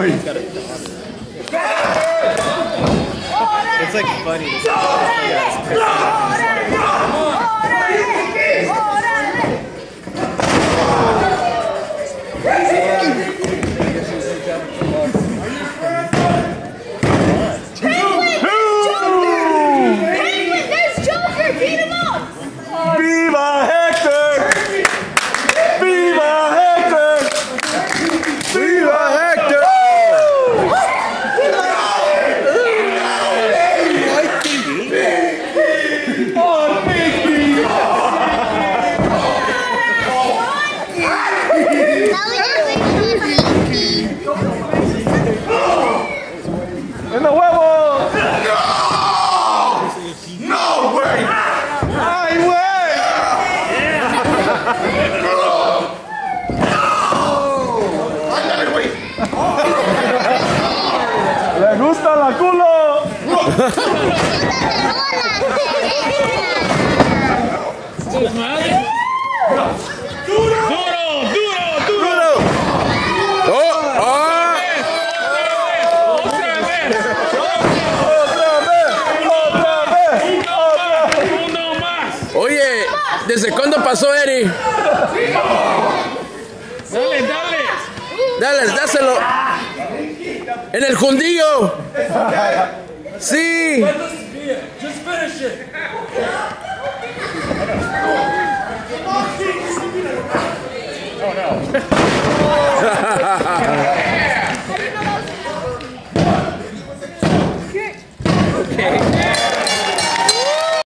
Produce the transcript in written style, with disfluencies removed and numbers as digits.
It's like funny. ¡En los huevos! ¡No, güey! ¡Ay, güey! ¡Ándale, güey! ¡Le gusta la culo! ¡Duro! Oye, ¿desde cuándo pasó, Eri? Dale, dáselo. En el jundillo. Sí. Just finish it. Oh, no.